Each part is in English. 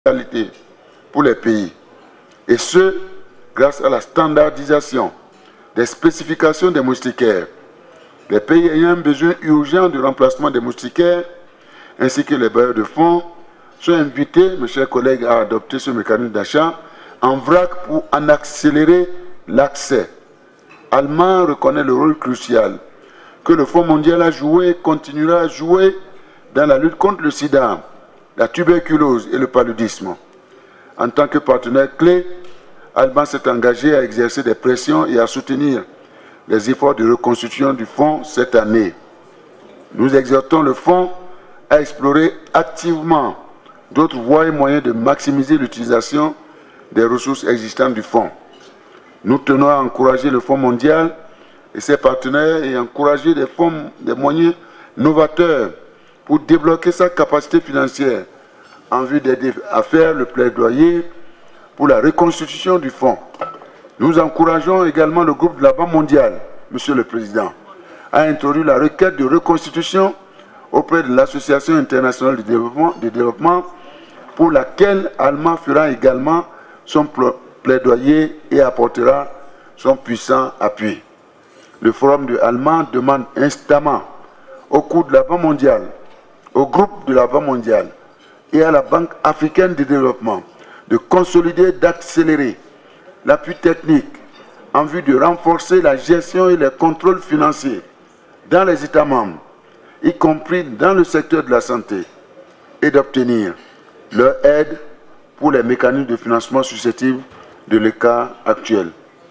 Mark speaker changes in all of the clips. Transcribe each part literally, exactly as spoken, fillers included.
Speaker 1: qualité pour les pays. Et ce, grâce à la standardisation des spécifications des moustiquaires. Les pays ayant un besoin urgent de remplacement des moustiquaires, ainsi que les bailleurs de fonds, sont invités, mes chers collègues, à adopter ce mécanisme d'achat en vrac pour en accélérer l'accès. Allemand reconnaît le rôle crucial que le Fonds mondial a joué et continuera à jouer dans la lutte contre le sida, la tuberculose et le paludisme. En tant que partenaire clé, Allemand s'est engagé à exercer des pressions et à soutenir les efforts de reconstitution du Fonds cette année. Nous exhortons le Fonds à explorer activement d'autres voies et moyens de maximiser l'utilisation des ressources existantes du Fonds. Nous tenons à encourager le Fonds mondial et ses partenaires et encourager des, fonds, des moyens novateurs pour débloquer sa capacité financière en vue d'aider à faire le plaidoyer pour la reconstitution du Fonds. Nous encourageons également le groupe de la Banque mondiale, Monsieur le Président, à introduire la requête de reconstitution auprès de l'Association internationale de développement, de développement pour laquelle Allemand fera également son plaidoyer et apportera son puissant appui. Le Forum de Allemand demande instamment au cours de la Banque mondiale, au groupe de la Banque mondiale et à la Banque africaine de développement de consolider et d'accélérer l'appui technique en vue de renforcer la gestion et les contrôles financiers dans les États membres, y compris dans le secteur de la santé, et d'obtenir leur aide pour les mécanismes de financement susceptibles de l'écart actuel.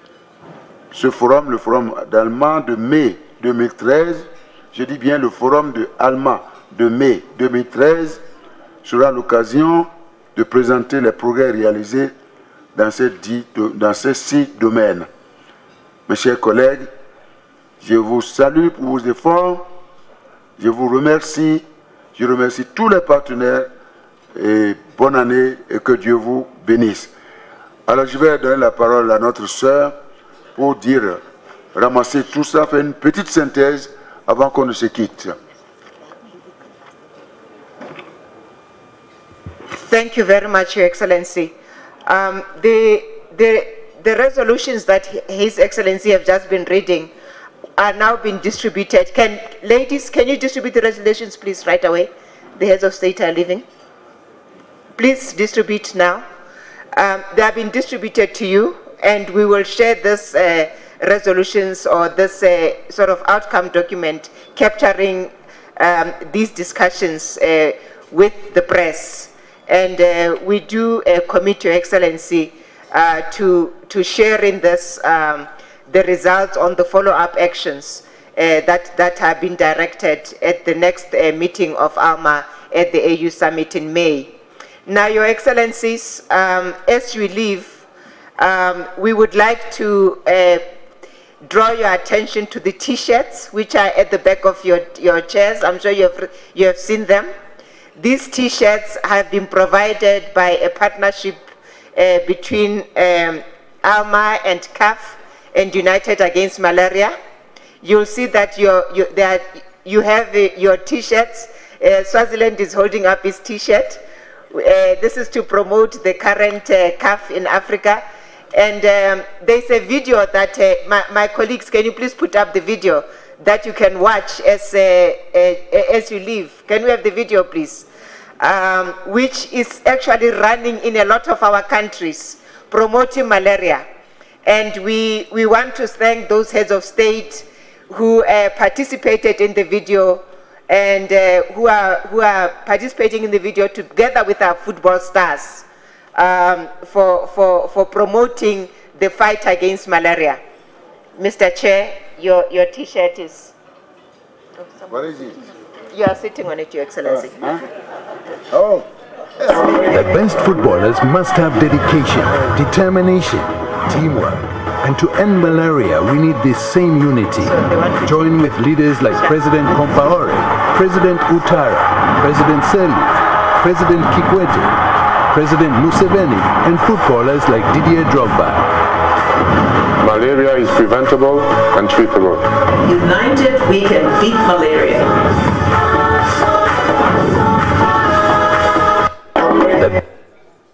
Speaker 1: Ce forum, le forum d'Allemand de mai deux mille treize, je dis bien le forum de Allemand de mai deux mille treize, sera l'occasion de présenter les progrès réalisés dans ces, dix, dans ces six domaines. Mes chers collègues, je vous salue pour vos efforts, je vous remercie, je remercie tous les partenaires et bonne année et que Dieu vous bénisse. Alors je vais donner la parole à notre sœur pour dire, ramasser tout ça, faire une petite synthèse avant qu'on ne se quitte.
Speaker 2: Thank you very much, Your Excellency. Um, the, the, the resolutions that His Excellency have just been reading are now being distributed. Can, ladies, can you distribute the resolutions, please, right away? The heads of state are leaving. Please distribute now. Um, they have been distributed to you, and we will share this uh, resolutions or this uh, sort of outcome document capturing um, these discussions uh, with the press. And uh, we do uh, commit Your Excellency uh, to, to sharing this, um, the results on the follow-up actions uh, that, that have been directed at the next uh, meeting of ALMA at the A U Summit in May. Now, Your Excellencies, um, as we leave, um, we would like to uh, draw your attention to the T-shirts, which are at the back of your, your chairs. I'm sure you have, you have seen them. These T-shirts have been provided by a partnership uh, between um, ALMA and C A F and United Against Malaria. You'll see that you're, you, that you have uh, your T-shirts. Uh, Swaziland is holding up its T-shirt. Uh, this is to promote the current uh, C A F in Africa. And um, there's a video that uh, my, my colleagues, can you please put up the video that you can watch as, uh, uh, as you leave. Can we have the video, please? Um, which is actually running in a lot of our countries, promoting malaria. And we, we want to thank those heads of state who uh, participated in the video and uh, who, are, who are participating in the video together with our football stars um, for, for, for promoting the fight against malaria. Mister Chair, your, your T-shirt is...
Speaker 1: What is it?
Speaker 2: You are sitting on it, Your Excellency.
Speaker 1: Uh, huh? Oh.
Speaker 3: The best footballers must have dedication, determination, teamwork. And to end malaria, we need this same unity. Join with leaders like President Compaore, President Ouattara, President Seli, President Kikwete, President Museveni, and footballers like Didier Drogba.
Speaker 4: Malaria is preventable and treatable.
Speaker 5: United, we can beat malaria.
Speaker 3: The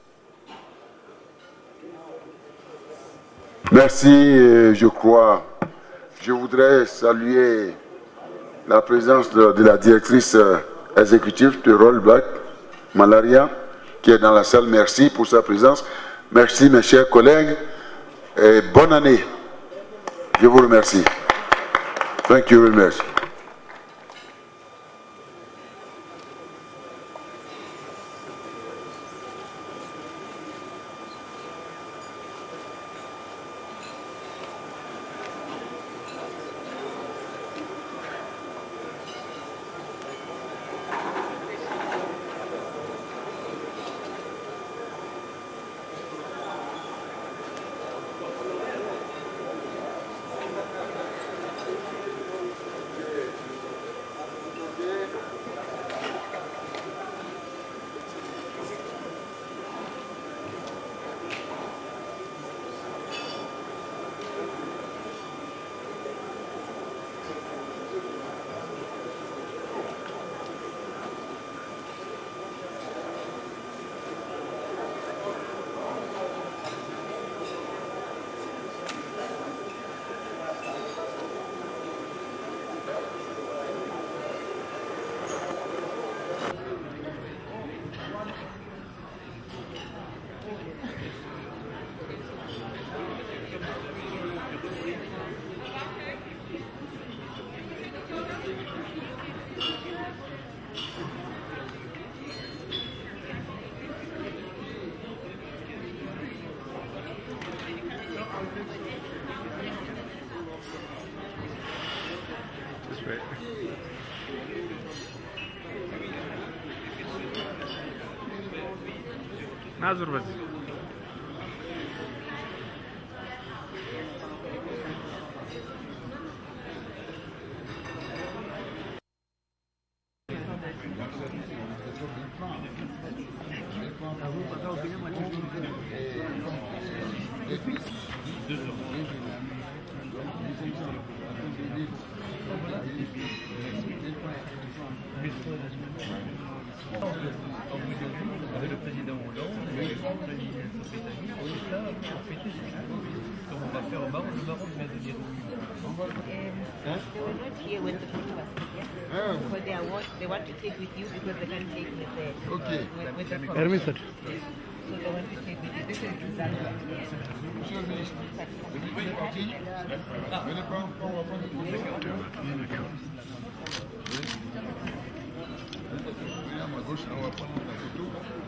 Speaker 1: Merci, euh, je crois. Je voudrais saluer la présence de, de la directrice euh, exécutive de Rollback Malaria, qui est dans la salle. Merci pour sa présence. Merci mes chers collègues et bonne année. Je vous remercie. Thank you very much.
Speaker 6: Nazır vazir.
Speaker 7: Avec le président Hollande, le président britannique, on est là pour fêter ce comme on va faire au Maroc. Le Maroc vient de dire oui.
Speaker 8: They were not here when the photo was taken,
Speaker 1: Ah.
Speaker 8: but they, are what, they want to take with you because they can't take with the,
Speaker 1: Okay.
Speaker 8: with, with the
Speaker 6: Ermin sir.
Speaker 8: So they want to take with you. This is Zambia.
Speaker 1: Monsieur le ministre, vous êtes parti? Venez prendre, on va prendre une photo. Venez à ma gauche, on va prendre la photo.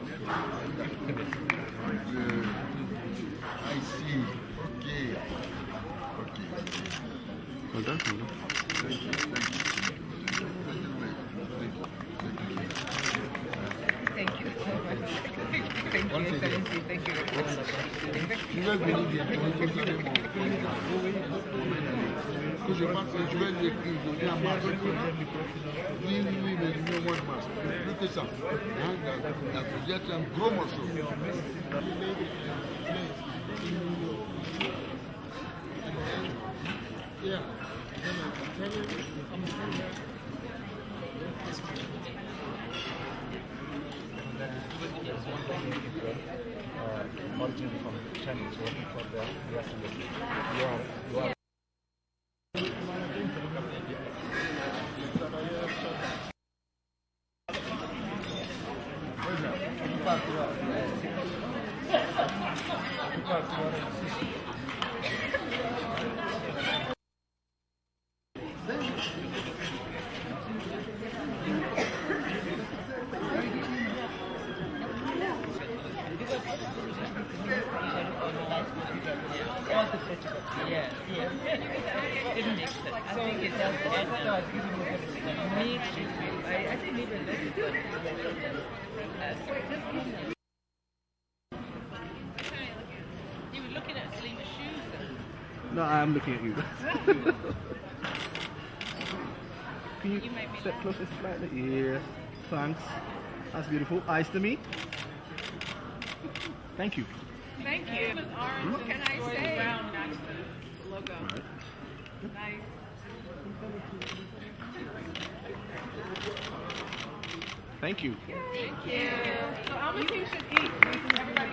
Speaker 1: Le... I see. Ok. Ok.
Speaker 6: Hold on, hold on.
Speaker 8: Thank you so much. Thank you, Excellency. Thank you very much.
Speaker 1: Je vais venir bientôt. Je pense que je vais lui donner un masque. Oui, oui, oui, mais je veux moins de masque. Plus que ça. Hein, la fusillade, c'est un gros morceau. Yeah.
Speaker 7: Origin from Chinese working for the U S embassy. You are, you are
Speaker 8: Yeah, yeah. It makes sense. I think it does. Me too. I, I think maybe that's it. You were looking at Slima's shoes then?
Speaker 6: No, I am looking at you. Can you,
Speaker 8: You made me
Speaker 6: step
Speaker 8: laugh.
Speaker 6: closer slightly? Yeah. Thanks. That's beautiful. Eyes to me. Thank you.
Speaker 9: Thank you. What can I say? Brown matched the logo. Nice.
Speaker 6: Thank you.
Speaker 9: Thank you. So how many things should eat?